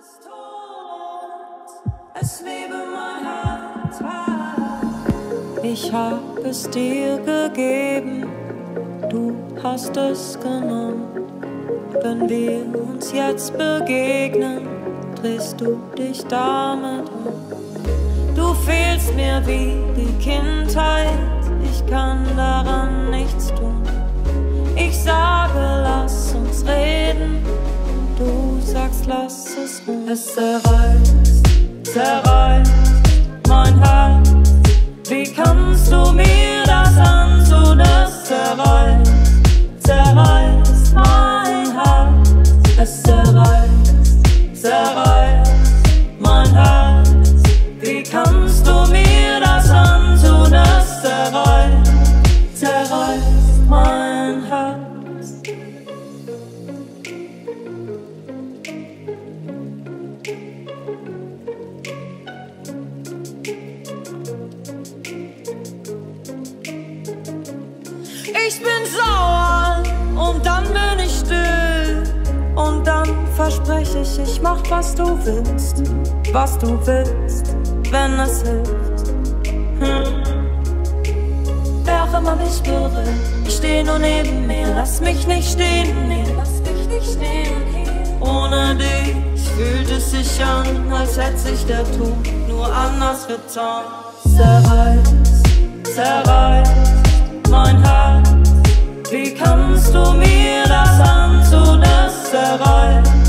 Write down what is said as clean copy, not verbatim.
ist tot, es lebe mein Herz. Ich hab es dir gegeben, du hast es genommen. Wenn wir uns jetzt begegnen, drehst du dich damit um. Du fehlst mir wie die Kindheit, ich kann daran nichts tun. Ich sage, lass uns reden, du sagst, lass es ruhen. Es zerreißt mein Herz. Wie kannst du mir das antun? Es zerreißt mein Herz. Es zerreißt mein Herz. Wie kannst du mir das antun? Es zerreißt mein Herz. Ich bin sauer und dann bin ich still. Und dann verspreche ich mach was du willst, wenn es hilft. Wer auch immer mich berührt, steh nur neben mir, lass mich nicht stehen hier. Ohne dich fühlt es sich an, als hätte sich der Tod nur anders getan. Zerreißt mein Herz. Wie kannst du mir das antun? Es zerreißt